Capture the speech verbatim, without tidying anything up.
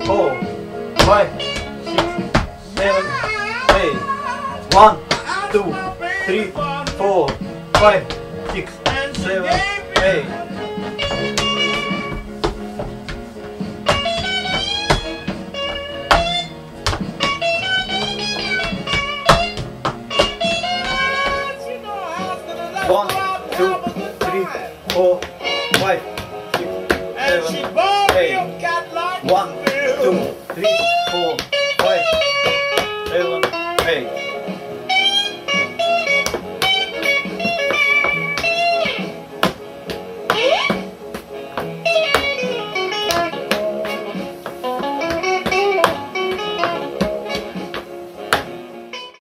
four, five, six, seven, eight. One, two, three, four, five, six, seven, eight. One, two, three, four, five, six, seven, eight. One, two, three, four, five, seven, eight.